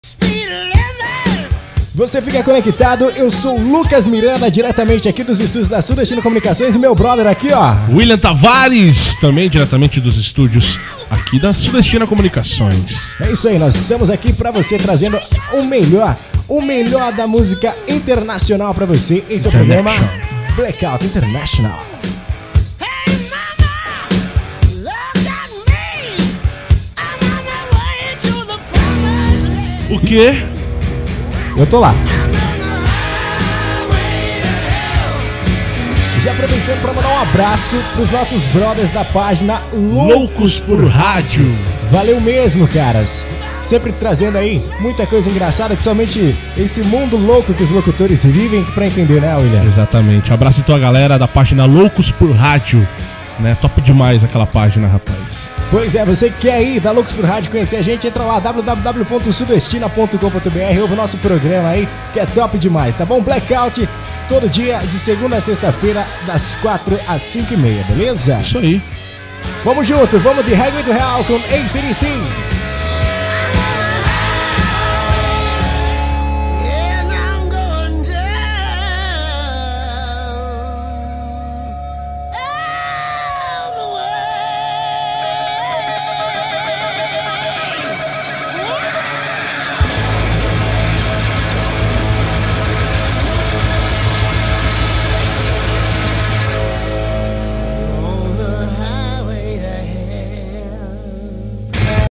Você fica conectado, eu sou o Lucas Miranda, diretamente aqui dos estúdios da Sudestina Comunicações, e meu brother aqui, ó, William Tavares, também diretamente dos estúdios aqui da Sudestina Comunicações. É isso aí, nós estamos aqui pra você, trazendo o melhor da música internacional pra você. Esse é o programa Blackout International. O quê? Eu tô lá. Já aproveitando para mandar um abraço pros nossos brothers da página Loucos por Rádio. Valeu mesmo, caras. Sempre trazendo aí muita coisa engraçada que somente esse mundo louco que os locutores vivem pra entender, né, William? Exatamente. Abraço então a galera da página Loucos por Rádio. Né? Top demais aquela página, rapaz. Pois é, você que quer ir da Loucos por Rádio conhecer a gente, entra lá, www.sudestina.com.br, ouve o nosso programa aí, que é top demais, tá bom? Blackout, todo dia, de segunda a sexta-feira, das 4 às 5h30, beleza? Isso aí. Vamos junto, vamos de Highway to Hell com AC/DC.